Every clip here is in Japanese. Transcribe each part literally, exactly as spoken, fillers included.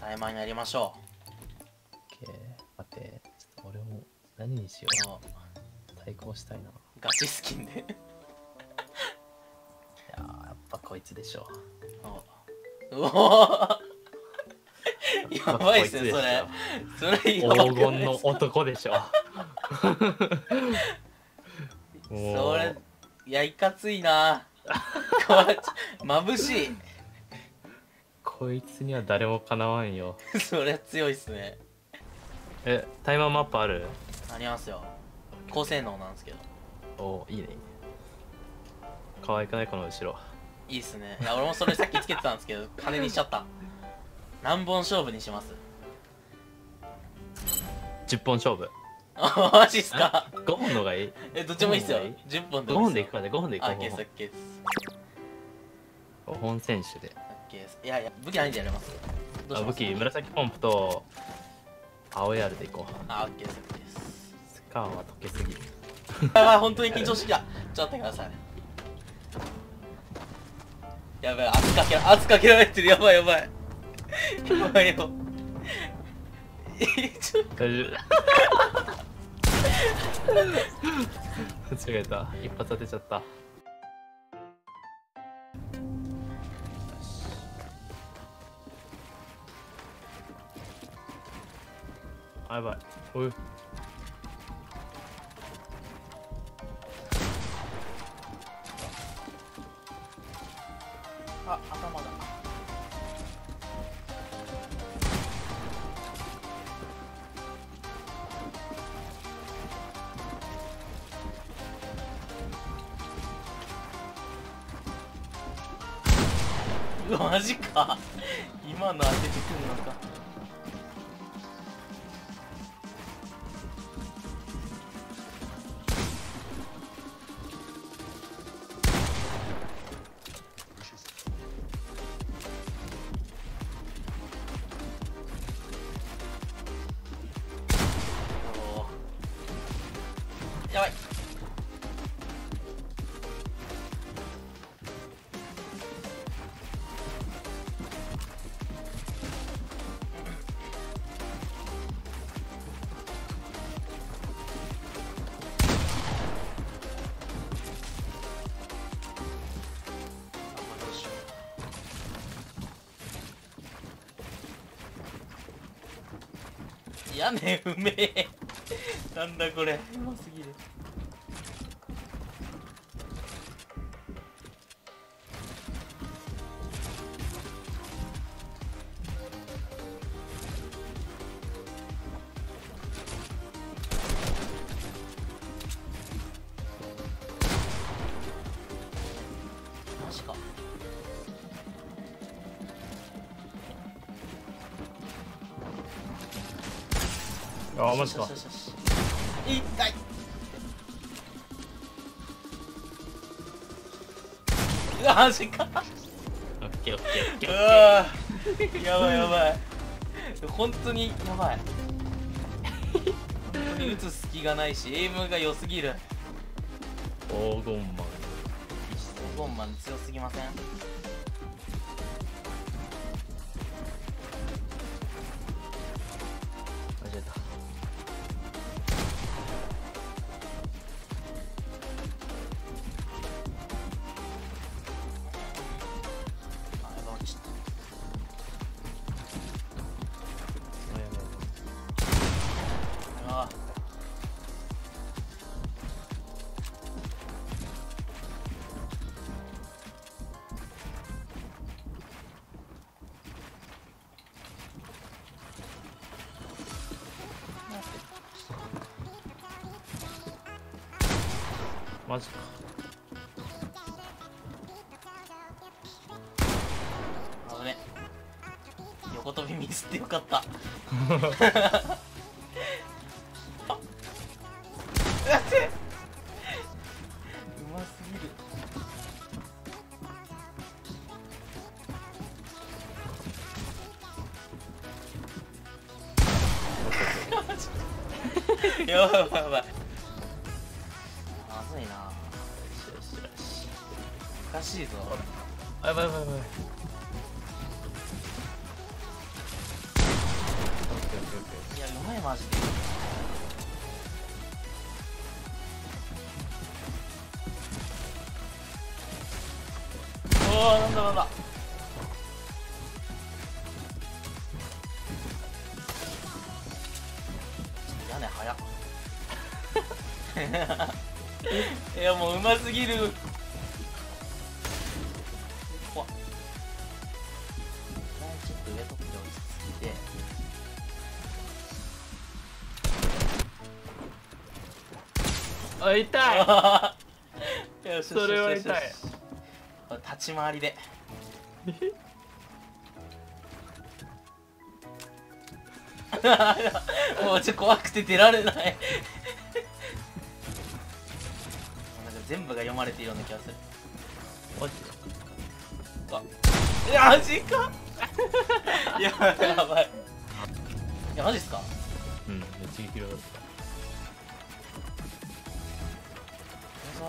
タイマーにやりましょオッケー。待って、ちょっと俺も何にしよう。 う。対抗したいな。いガチスキンでやー、やっぱこいつでしょ。 うおやばいっすね、それ。それやばくない黄金の男でしょ。 それ、いや、いかついな。これ眩しい。 こいつには誰もかなわんよ。 それ強いっすね。 え、タイマーマップある？ ありますよ。高性能なんですけど。 おー、いいね。可愛くないこの後ろ。 いいっすね。いや、俺もそれさっきつけてたんですけど、金にしちゃった。何本勝負にします？ じゅっぽん勝負。 あ、マジっすか？ ごほんのがいい？ え、どっちもいいっすよ。じゅっぽんでごほんもいいっすよ。 でいくからね、ごほんでいこう。 あ、オッケーです、オッケーです。 ごほん選手で。 オッケーです。いやいや、武器ないんでやります。どうあ、 します？ 武器、紫ポンプと青いアールでいこう。 あ、オッケーです、オッケーです。 スカーは溶けすぎる。 やばい、本当に緊張してきた。ちょっと待ってください。やばい、圧かけら、圧かけられてる。やばいやばい。やばいよ。ちょっと大丈夫。間違えた。一発当てちゃった。あ、やばい。おい。 あ、頭だ。うわ、マジか。今の当ててくるのか。やばい。屋根うめえ。なんだこれ、うますぎる。マジか。 あ、マジか。 よしよしよし。痛い。うわ、マジか。 オッケーオッケーオッケーうオッわー、やばいやばい。本当にやばい。本当に撃つ隙がないし、エイムが良すぎる。 ケー。黄金マン。 ゴンマン強すぎません？ 間違えた。 あ、やばい、落ちた。ああ。 マジか。 危ね。横跳びミスってよかった。あっ、やってうますぎる。やばいやばいやばい。まずいな。 よしよしよし。 おかしいぞ。 あ、やばいやばいやばい。 いやもううますぎる。怖っ。ちょっと上取って落ち着いて。 あ、痛い。 よし、 それは痛い。 立ち回りで。もうちょっと怖くて出られない。なんか全部が読まれているような気がする。 マジあ、いやマジか。やばいやばい。いやマジっすか。 うん、めっちゃ広がった。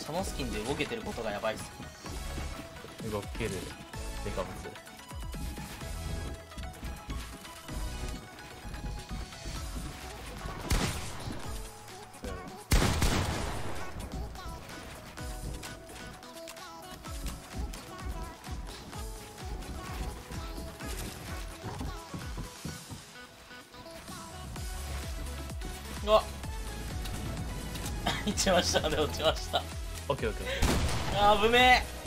そのスキンで動けてることがやばいっす。 動けるデカブツ。 うわっ落ちましたね。落ちました。 オッケーオッケー。 あーぶめえ。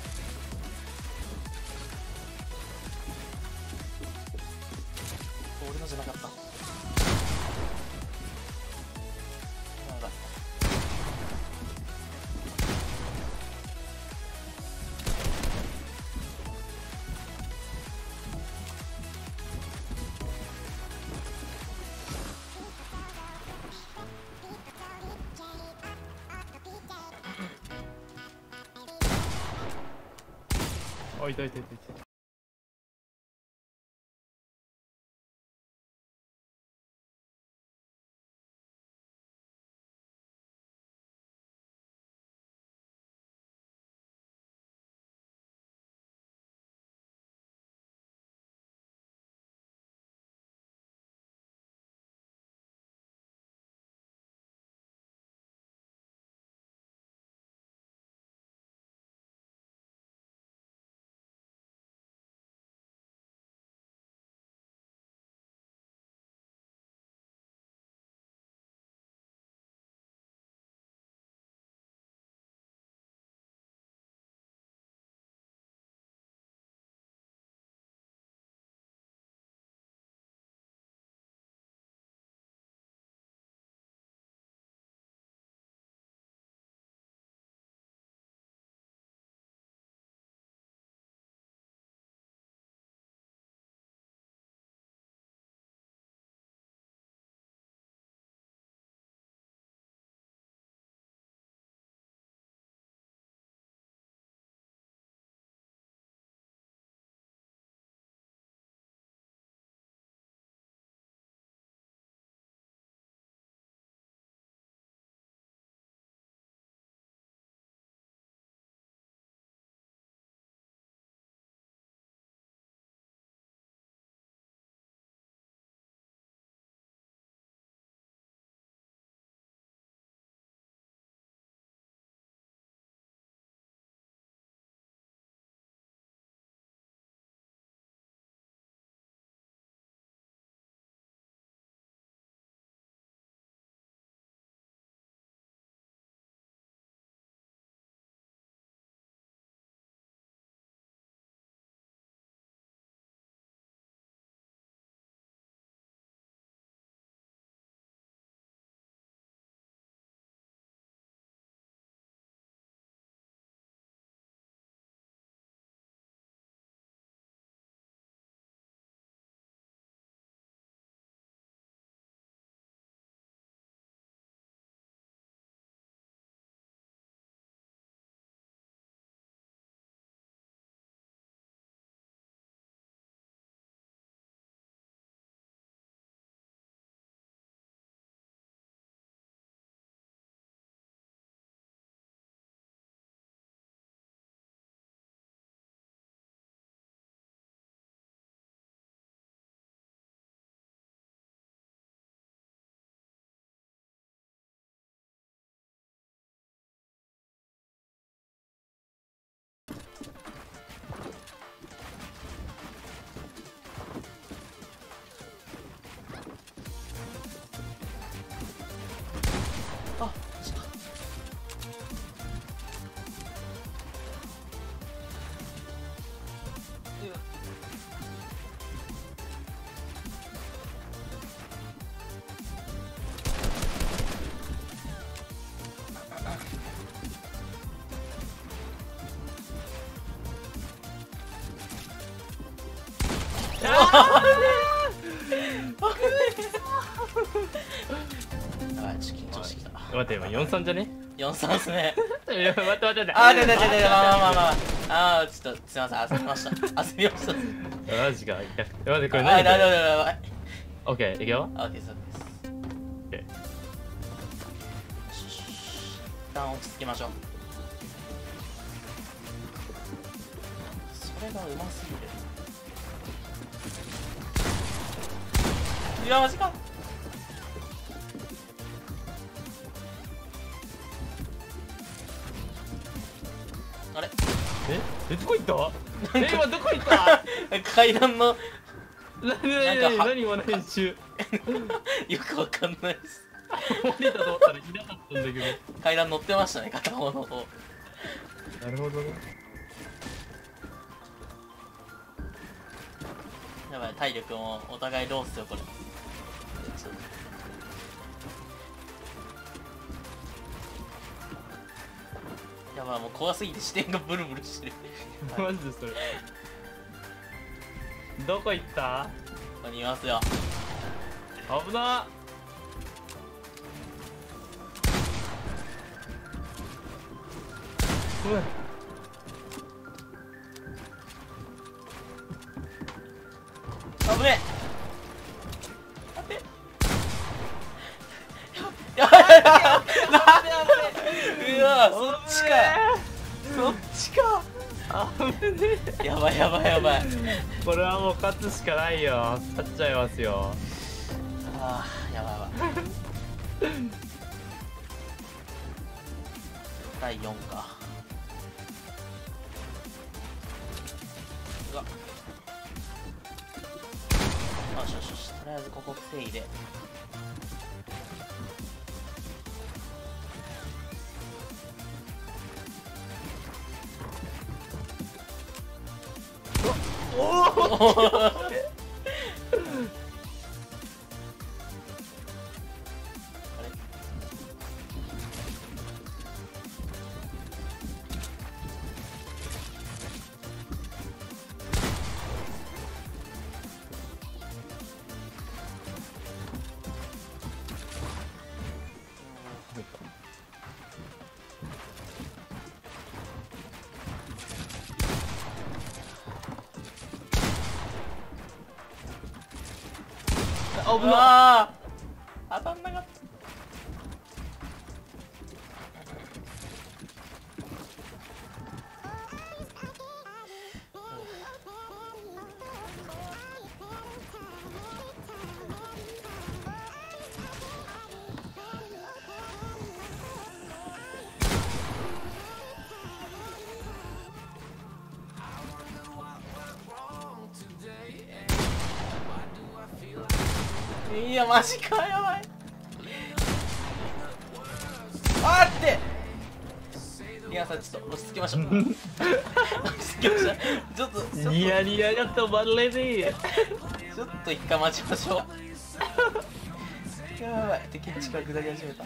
俺のじゃなかった。やばい。 あ、痛い痛い痛い痛い。 あ、ちょっと緊張してきた。 待って、今よんさんじゃね？ よんさんっすね。 いや、待って待って待って。 あー、でででで、まあまあまあまあ。あー、ちょっとすいません、焦りました。焦りました。 マジか。待って、これあー、 何？ だだだだだ。 オッケー、いくよ。 オッケー、そうです。 オッケー。 一旦落ち着きましょう。それがうますぎる。いや、マジか。あれええ、どこ行ったえ、今どこ行った階段のなになになになに今の編集よくわかんないです。 降りたと思ったらいなかったんだけど。 階段乗ってましたね、片方の方。 なるほどね。 やばい、体力もお互いローっすよ、これ。ちょっとやばい、もう怖すぎて視点がブルブルしてる。 マジでそれ。どこ行った？ ここにいますよ。 危なっ。うわ危ねえ。待って。やばいやばいやばい。うわ、そっちか。そっちか。 危ねえ。 やばいやばいやばい。 これはもう勝つしかないよ。勝っちゃいますよ。 ああ、やばいやばい。だいよんか。うわ。よしよしよし、とりあえずここ防いで。 おお。 あれ危なっ。 あー当たんなかった。いや、マジか、やばい。あーって。いやさん、ちょっと落ち着きましょう。落ち着きましょう。ちょっと、ちょっとニヤニヤが止まれねちょっと一回待ちましょう。やばい、敵の近くなり始めた。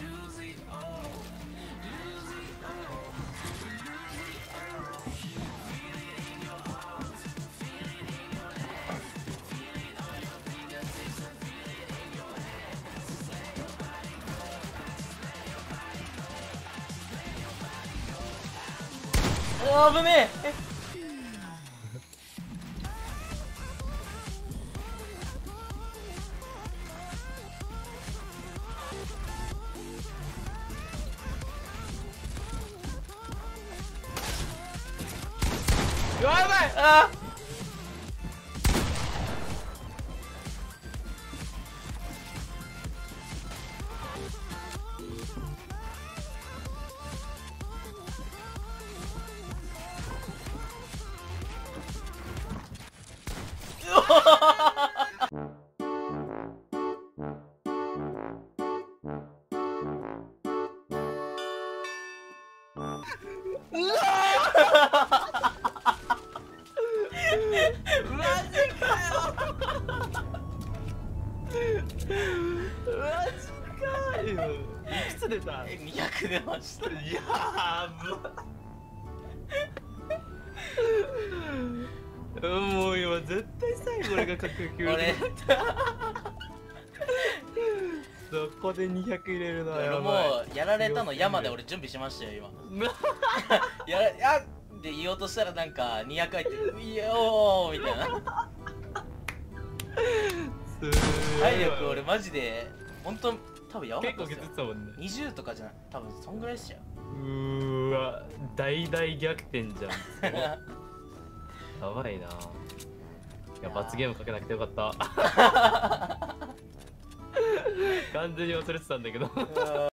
おー、危ねえ。やばい。あーマジかよ。 マジかよ。いくつ出た？ にひゃく出ました。 やば。 うんもう今絶対最後俺がかっこよく言う俺そこでにひゃく入れるのは俺もやばい。 うやられたの山で俺準備しましたよ今やらやって言おうとしたらなんかにひゃく入って「いやおー」みたいな体力俺マジでほんと多分やばか結構削ったっすよってたもんね。 にじゅうとかじゃない多分そんぐらいっすようーわ大大逆転じゃん。やばいな。いや罰ゲームかけなくてよかった。完全に忘れてたんだけど。